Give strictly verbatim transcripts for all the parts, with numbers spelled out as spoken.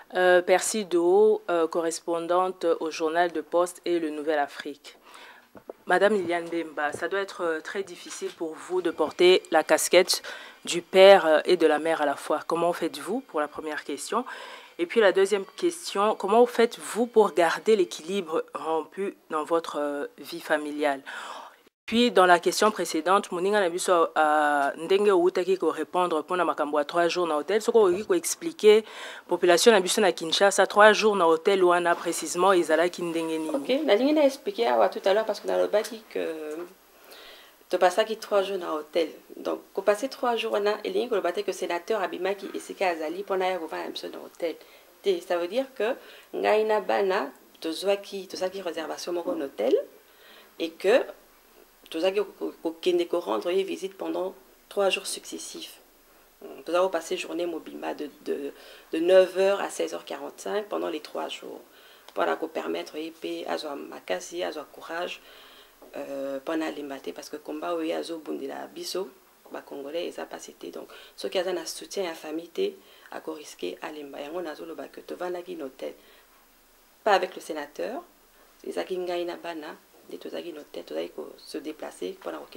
Euh, Percy Do, euh, correspondante au journal de Poste et le Nouvelle Afrique. Madame Liliane Bemba, ça doit être euh, très difficile pour vous de porter la casquette du père euh, et de la mère à la fois. Comment faites-vous pour la première question? Et puis la deuxième question, comment faites-vous pour garder l'équilibre rompu dans votre euh, vie familiale? Puis, dans la question précédente, Moninga na biso uh, ndenge outaki ko répondre pour na makambo à trois jours na hôtel. Ce qu'on ko expliquer population na biso na Kinshasa trois jours na hôtel ou ana précisément ezalaki ndenge nini. Ok, na lingi na expliqué awa tout à l'heure parce que na lobaki que to pasaki trois jours na hôtel. Donc, ko passer trois jours na elingi ko lobate que sénateur abimaki esika azali pona ya ko va na biso na hôtel. Te, ça veut dire que ngai na bana tozwaki tozaki réservation moko na hôtel et que nous avons rendre visite pendant trois jours successifs. Nous avons passé journée mobima de, de, de neuf heures à seize heures quarante-cinq pendant les trois jours. Pour nous permettre à avoir makasi, à avoir courage pendant les matins parce que le combat où il y a bundila biso, les Congolais, ils n'ont pas cité. Donc, ceux qui ont un soutien à la famille, à risquer à l'imba. Et on a dit que tu vas dans un hôtel. Pas avec le sénateur, les Akingaï Nabana. Se déplacer pour la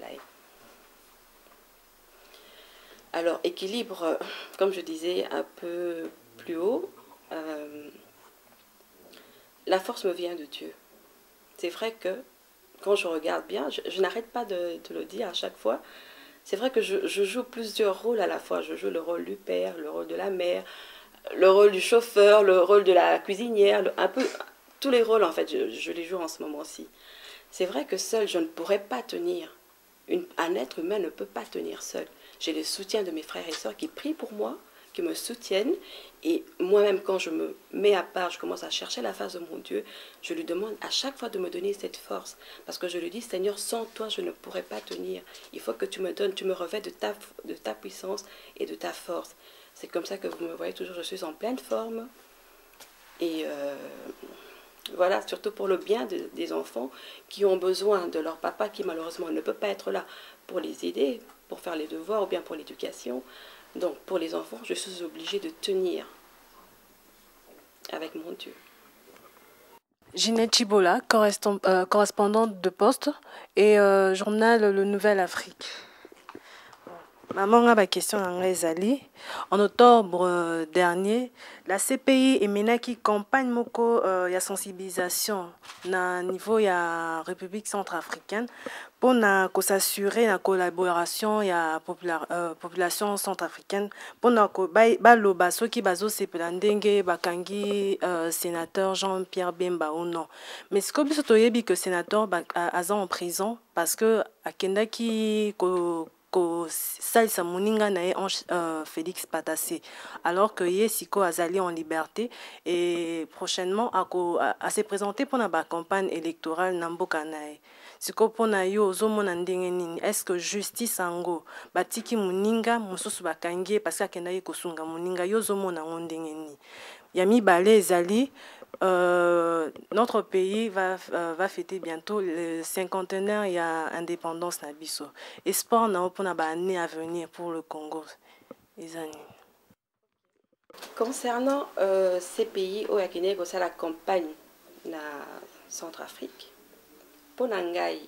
Alors, équilibre, comme je disais un peu plus haut, euh, la force me vient de Dieu. C'est vrai que quand je regarde bien, je, je n'arrête pas de, de le dire à chaque fois, c'est vrai que je, je joue plusieurs rôles à la fois. Je joue le rôle du père, le rôle de la mère, le rôle du chauffeur, le rôle de la cuisinière, le, un peu tous les rôles en fait, je, je les joue en ce moment-ci. C'est vrai que seul, je ne pourrais pas tenir. Une, un être humain ne peut pas tenir seul. J'ai le soutien de mes frères et sœurs qui prient pour moi, qui me soutiennent. Et moi-même, quand je me mets à part, je commence à chercher la face de mon Dieu, je lui demande à chaque fois de me donner cette force. Parce que je lui dis, Seigneur, sans toi, je ne pourrais pas tenir. Il faut que tu me donnes, tu me revêts de ta, de ta puissance et de ta force. C'est comme ça que vous me voyez toujours, je suis en pleine forme. Et... Euh, Voilà, surtout pour le bien de, des enfants qui ont besoin de leur papa qui malheureusement ne peut pas être là pour les aider, pour faire les devoirs ou bien pour l'éducation. Donc pour les enfants, je suis obligée de tenir avec mon Dieu. Ginette Chibola, euh, correspondante de Poste et euh, journal Le Nouvelle Afrique. Maman a ma question en octobre euh, dernier, la C P I et MENA qui campagne moko euh, ya sensibilisation na niveau ya République centrafricaine pour na s'assurer la collaboration ya popula, euh, population centrafricaine pour na ko ba ba loba soki bazo sepela ndenge bakangi euh, sénateur Jean-Pierre Bemba ou non. Mais ce que biso toyebi que sénateur ba, aza en prison parce que akendaki ko ko salisa moninga na Ange euh, Félix Patassé alors que Yesiko azali en liberté et prochainement à, à, à se présenter pour la campagne électorale namboka nae siko pona yo ozomona ndenge nini est-ce que justice ango batiki moninga mosusu bakangi parce que akendaki kosunga moninga yo ozomona ngo ndenge nini ya mibale ezali Euh, notre pays va, euh, va fêter bientôt le cinquantenaire il y a indépendance nabiso. Espoir na pour na année à venir pour le Congo. Concernant euh, ces pays où il y a la campagne na Centrafrique, pour Nangai,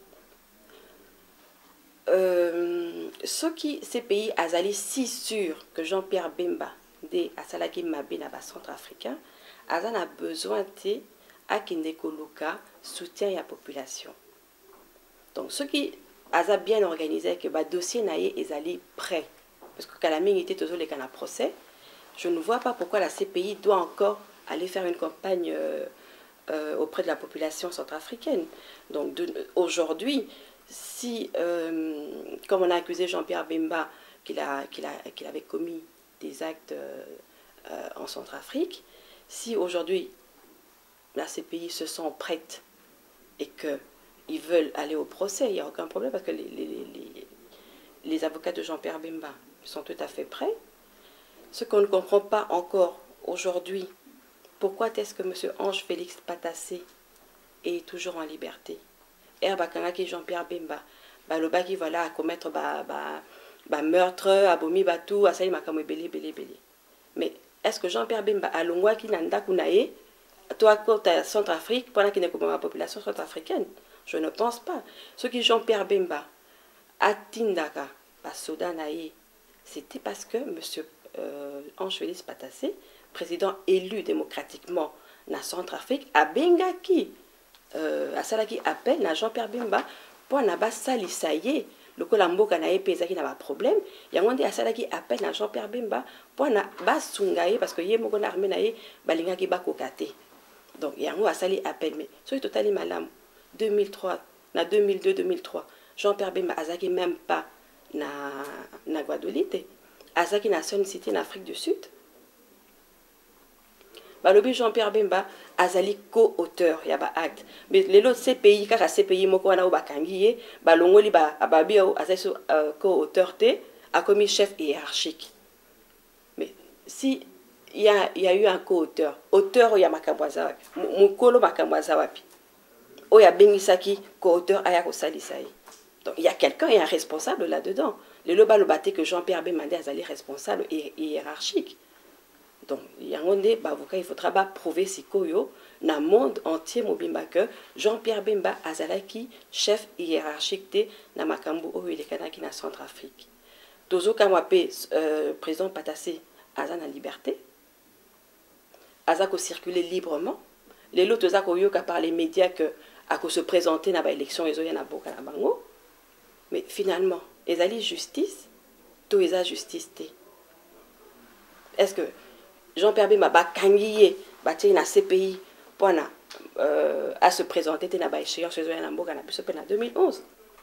euh, ceux qui ces pays azali si sûr que Jean-Pierre Bemba de Asalaki Mabé na Centrafricain Azan a besoin de à Kindekoluka soutien à la population. Donc ceux qui Azan bien organisé que le dossier naïe est allé prêt parce que quand la mine était toujours les canaux procès, je ne vois pas pourquoi la C P I doit encore aller faire une campagne euh, euh, auprès de la population centrafricaine. Donc aujourd'hui, si euh, comme on a accusé Jean-Pierre Bemba qu'il a, qu'il a, qu'il avait commis des actes euh, euh, en Centrafrique, si aujourd'hui la C P I se sent prête et qu'ils veulent aller au procès, il n'y a aucun problème parce que les, les, les, les avocats de Jean-Pierre Bemba sont tout à fait prêts. Ce qu'on ne comprend pas encore aujourd'hui, pourquoi est-ce que M. Ange Félix Patassé est toujours en liberté? Et Jean-Pierre Bemba, le bas qui va là à commettre bah, bah, bah, meurtre, abomi, batou, assaillir ma belé, belé, belé. Mais est-ce que Jean-Pierre Bemba a longwa qui n'anda kunae toi côté Centrafrique pendant qu'il n'est pas la population centrafricaine? Je ne pense pas. Ce qui Jean-Pierre Bemba a tindaka pas soda nae, c'était parce que monsieur euh, Ange Félix Patassé, président élu démocratiquement na Centrafrique, a bengaki euh, a salaki appel na Jean-Pierre Bemba pour na ba salisaye le Colamboka na épée qui n'a pas de problème. Il y a un des assaillants qui appelle à Jean-Pierre Bemba pour na bas sungaye parce que yé mon armée naé balinga qui ba kokate. Donc il y a un assaillant appel mais sur totalement malam deux mille trois na deux mille deux deux mille trois Jean-Pierre Bemba azaki même pas na na Guadeloupe azaki na seule cité en Afrique du Sud. Balobi Jean-Pierre Bemba azali co-auteur ya ba acte mais les autres C P I kaka C P I moko wana obakangiye balongoli ba ababi azali co-auteur te a commis chef hiérarchique. Mais si il y a il y a eu un co-auteur auteur ya makambwaza wapi mukolo makambwaza wapi oya bengisaki co-auteur aya ko salisai. Donc il y a quelqu'un, il y a un responsable là-dedans. Le loba le baté que Jean-Pierre Bemba azali responsable et hiérarchique. Donc, il y a un avocat, il faudra pas prouver si koyo dans le monde entier mobimba que Jean-Pierre Bemba azalaki chef hiérarchique de na makambo o il est kanaki na Centrafrique. Tozo kamwape euh, président Patassé azana liberté. Azako circuler librement. Les lots toza koyo ka par les médias que à ko se présenter na ba élection ezo ya na boka na bango. Mais finalement, ezali justice, to eza justice te. Est-ce que Jean-Pierre Bemba ba kangiye ba na C P I pour na euh, à se présenter na ba échéance chez eux na mboka na biso en deux mille onze.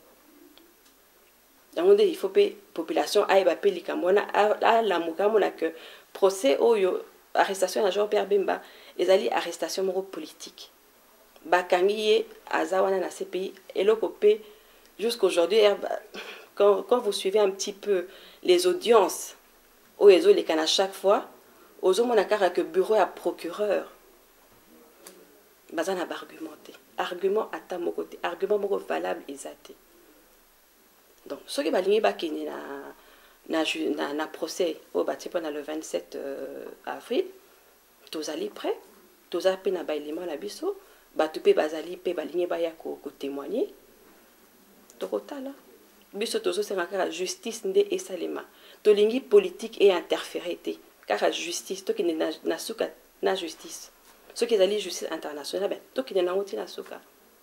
Donc il faut que population aille ba pe likamona à la mukamona que procès oyo arrestation de Jean-Pierre Bemba ezali arrestation moro politique. Ba kangiye azawana na C P I et le copé jusqu'aujourd'hui quand, quand vous suivez un petit peu les audiences au réseau les canards chaque fois aux hommes on a que bureau à procureur bazana argumenté argument à ta côté argument moko valable exact. Donc ce qui va lier bakini na na na na procès au bâti pendant le vingt-sept euh, avril tous allés prêts tous a pe na ba élément na biso batu pe bazali pe baligné ba ya ko témoigner tokotala biso tozo senga justice nde esalema tolingi politique et interféré te car la justice to qui na suka na justice ce qui est allé justice internationale ben to qui na ngoti na suka.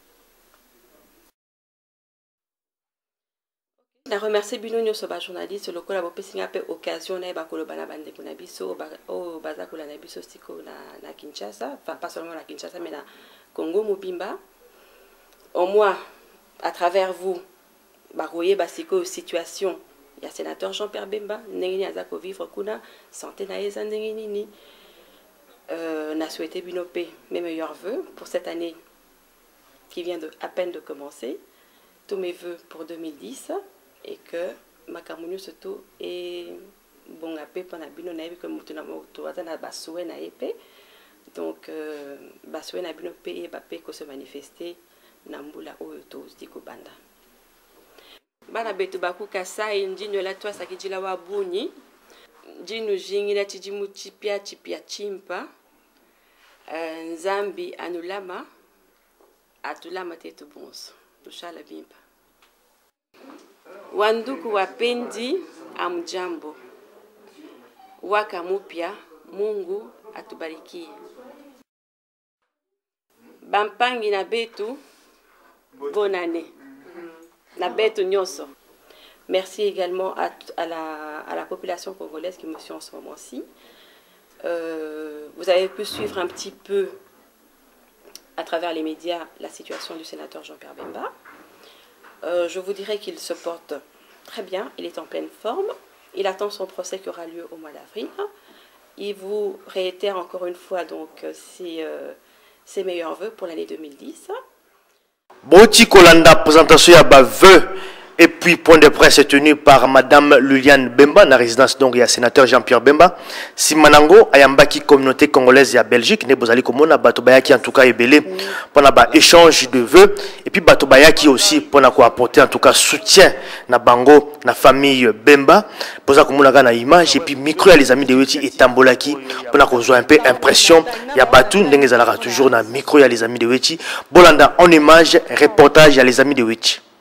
Na remercier bino nyoso ba journaliste le kola bo pesinga pe occasion na ba koloba na bande kuna biso o baza kola na biso siko na na Kinshasa, enfin pas seulement na Kinshasa mais na Congo Mobimba. Au moins à travers vous ba royer ba siko situation. Il y a le sénateur Jean-Pierre Bemba, Nengini Azako vivre kuna, santé na eza Nengini, euh, n'a souhaité binopé mes meilleurs voeux pour cette année qui vient de, à peine de commencer, tous mes voeux pour deux mille dix et que ma camounio surtout est bon à paix pendant bino na comme tu n'as pas na basoué na épée donc basoué na binopé et bapé que se manifester nambula oyoto diko banda. Bana betu baku kasai njinyo la twa sakijila wa buni njinu jingi la chijimu chipia chipia chimpa uh, nzambi anulama atulama tetu bonso tushala bimpa wanduku wapendi amjambo waka mupya Mungu atubarikie bampangi na betu bonne année. La bête nyoso. Merci également à, à, la, à la population congolaise qui me suit en ce moment-ci. Euh, vous avez pu suivre un petit peu à travers les médias la situation du sénateur Jean-Pierre Bemba. Euh, je vous dirais qu'il se porte très bien, il est en pleine forme. Il attend son procès qui aura lieu au mois d'avril. Il vous réitère encore une fois donc ses, euh, ses meilleurs voeux pour l'année deux mille dix. Boti Kolanda présentation ya ba vœux et puis point de presse tenu par Madame Luliane Bemba, la résidence donc il y a sénateur Jean-Pierre Bemba. Simanango ayambaki communauté congolaise à Belgique, ne bozali komona bato bayaki en tout cas ebele pour ba échange de vœux et puis bato bayaki aussi pour na ko apporter en tout cas soutien na bango na famille Bemba poza komona na image et puis micro ya les amis de Weti et tambolaki pour na ko un peu impression ya batu ndenge zalaka toujours na micro ya les amis de Weti bolanda en image reportage ya les amis de Weti.